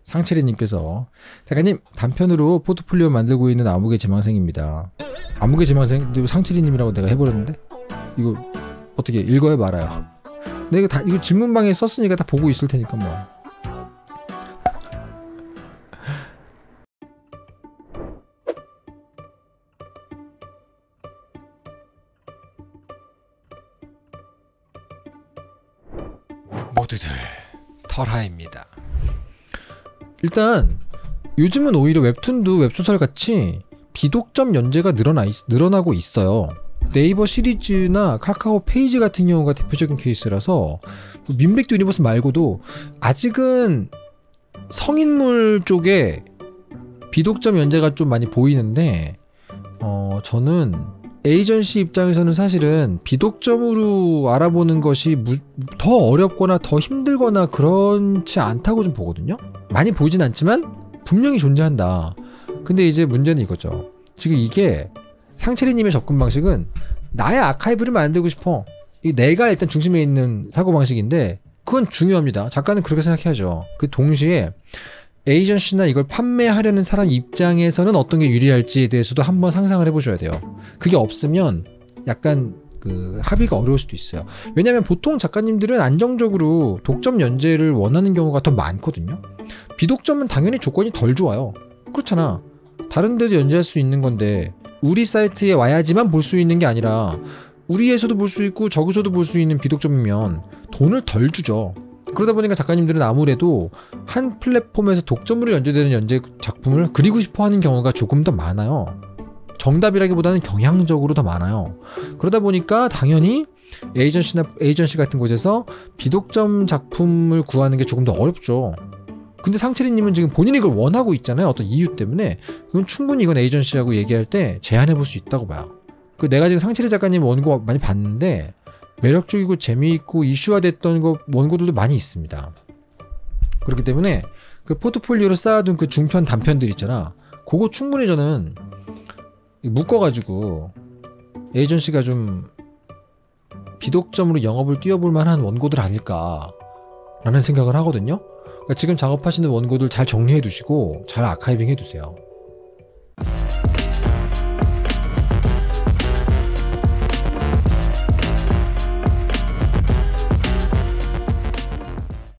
상철이님께서 작가님 단편으로 포트폴리오 만들고 있는 암흑의 지망생입니다. 암흑의 지망생 상철이님이라고 내가 해버렸는데 이거 어떻게 읽어요 말아요? 내가 다 이거 질문방에 썼으니까 다 보고 있을 테니까 뭐. 모두들 털하입니다. 일단 요즘은 오히려 웹툰도 웹소설 같이 비독점 연재가 늘어나고 있어요. 네이버 시리즈나 카카오 페이지 같은 경우가 대표적인 케이스라서 민백도 유니버스 말고도 아직은 성인물 쪽에 비독점 연재가 좀 많이 보이는데 저는 에이전시 입장에서는 사실은 비독점으로 알아보는 것이 더 어렵거나 더 힘들거나 그렇지 않다고 좀 보거든요. 많이 보이진 않지만 분명히 존재한다. 근데 이제 문제는 이거죠. 지금 이게 상철이님의 접근 방식은 나의 아카이브를 만들고 싶어. 내가 일단 중심에 있는 사고방식인데 그건 중요합니다. 작가는 그렇게 생각해야죠. 그 동시에 에이전시나 이걸 판매하려는 사람 입장에서는 어떤 게 유리할지에 대해서도 한번 상상을 해보셔야 돼요. 그게 없으면 약간 그 합의가 어려울 수도 있어요. 왜냐면 보통 작가님들은 안정적으로 독점 연재를 원하는 경우가 더 많거든요. 비독점은 당연히 조건이 덜 좋아요. 그렇잖아. 다른 데도 연재할 수 있는 건데 우리 사이트에 와야지만 볼 수 있는 게 아니라 우리에서도 볼 수 있고 저기서도 볼 수 있는 비독점이면 돈을 덜 주죠. 그러다 보니까 작가님들은 아무래도 한 플랫폼에서 독점으로 연재되는 연재 작품을 그리고 싶어 하는 경우가 조금 더 많아요. 정답이라기보다는 경향적으로 더 많아요. 그러다 보니까 당연히 에이전시 같은 곳에서 비독점 작품을 구하는 게 조금 더 어렵죠. 근데 상철이님은 지금 본인이 그걸 원하고 있잖아요. 어떤 이유 때문에. 그럼 충분히 이건 에이전시하고 얘기할 때 제안해 볼 수 있다고 봐요. 내가 지금 상철이 작가님 원고 많이 봤는데 매력적이고 재미있고 이슈화됐던 원고들도 많이 있습니다. 그렇기 때문에 그 포트폴리오로 쌓아둔 그 중편 단편들 있잖아. 그거 충분히 저는 묶어가지고 에이전시가 좀 비독점으로 영업을 뛰어볼 만한 원고들 아닐까라는 생각을 하거든요. 그러니까 지금 작업하시는 원고들 잘 정리해 두시고 잘 아카이빙 해 두세요.